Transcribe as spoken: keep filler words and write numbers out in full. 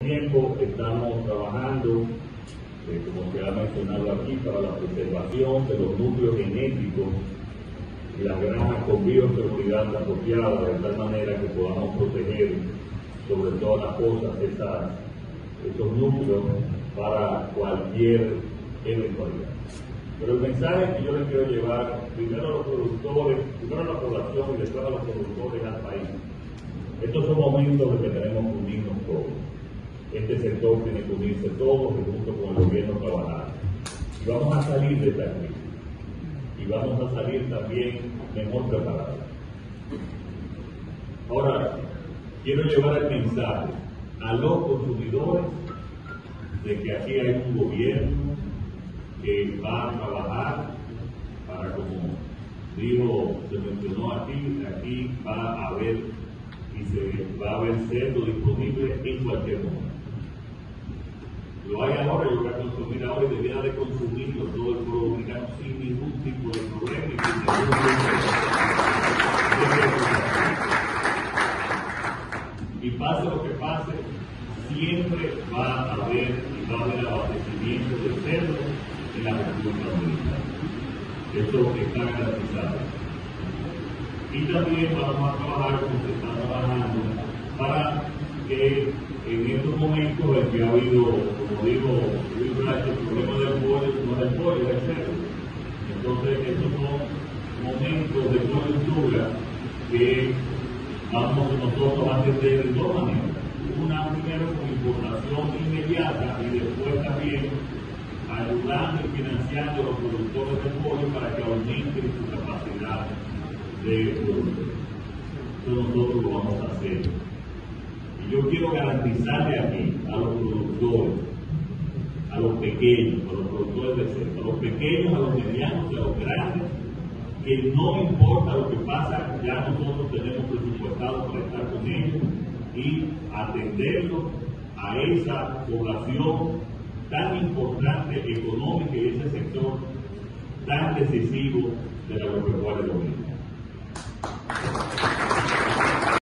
Tiempo estamos trabajando, eh, como se ha mencionado aquí, para la preservación de los núcleos genéticos y las granjas con bioseguridad apropiada, de tal manera que podamos proteger sobre todas las cosas esas, esos núcleos para cualquier eventualidad. Pero el mensaje que yo les quiero llevar, primero a los productores, primero a la población y después a los productores al país. Estos son momentos en que tenemos que unirnos todos. Este sector tiene que unirse todos y junto con el gobierno trabajar. Y vamos a salir de esta crisis. Y vamos a salir también mejor preparados. Ahora, quiero llevar el mensaje a los consumidores de que aquí hay un gobierno que va a trabajar para, como dijo, se mencionó aquí, aquí va a haber y se va a haber cerdo disponible en cualquier momento. Lo hay ahora, yo voy a consumir ahora y debiera de consumirlo todo el pueblo dominicano sin ningún tipo de problema y sin ningún tipo de... Y pase lo que pase, siempre va a haber y va a haber abastecimiento de cerdo en la República Dominicana. Esto está garantizado. Y también vamos a trabajar como se está trabajando para que en estos momentos en que ha habido, como digo, el problema del pollo, no del pollo, del cerdo. Entonces, estos son momentos de coyuntura que vamos nosotros a atender de dos maneras. Una, primero con información inmediata y después también ayudando y financiando a los productores de pollo para que aumenten su capacidad de producción. Eso nosotros lo vamos a hacer. Y yo quiero garantizarle aquí a los productores, a los pequeños, a los productores de cerdo, a los pequeños, a los medianos y a los grandes, que no importa lo que pasa, ya nosotros tenemos presupuestado para estar con ellos y atenderlos a esa población tan importante económica y ese sector tan decisivo de la agropecuaria dominicana.